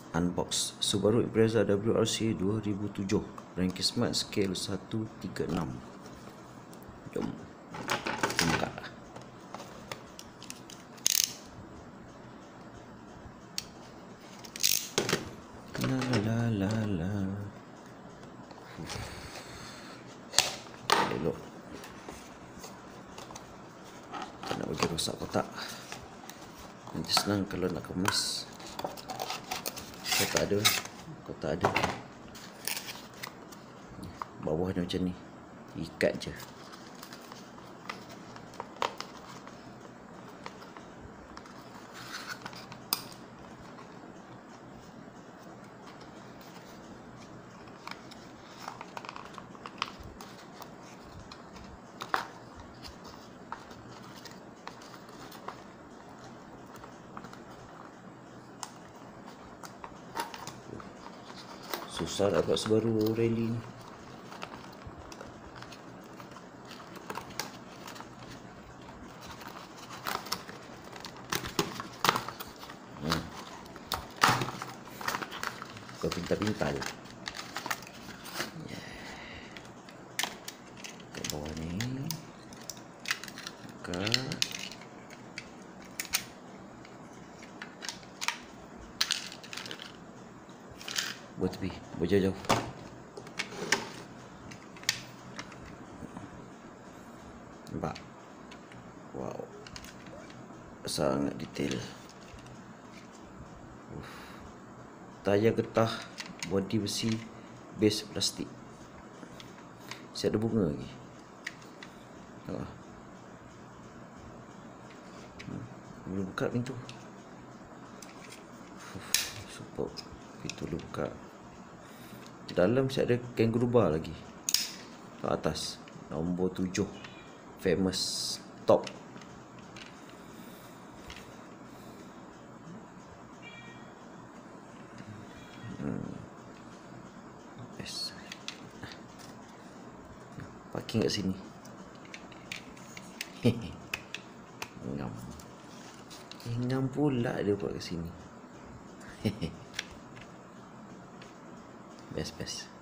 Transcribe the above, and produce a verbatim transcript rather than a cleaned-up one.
Unbox Subaru Impreza W R C dua ribu tujuh, ranking smart scale seratus tiga puluh enam. Jom buka. La la la la. Elok. Tak nak bagi rosak kotak. Nanti senang kalau nak kemas. Kotak ada, kotak ada. Bawahnya macam ni, ikat je. Susah dapat Subaru Rally ni. Hmm. Kau pintar-pintar. Yeah. Ke bawah ni. Buka. Buat tepi, buat jauh-jauh. Nampak? Wow, sangat detail. Uf. Tayar getah, bodi besi, base plastik. Siap ada bunga lagi. Oh. Hmm. Belum buka pintu. Uf, super. Pintu lu buka. Dalam siap ada kangaroo bar lagi. Kat atas nombor tujuh, famous top. hmm. Yes. Parking kat sini. Ngam. Ngam pula dia buat kat sini. Best best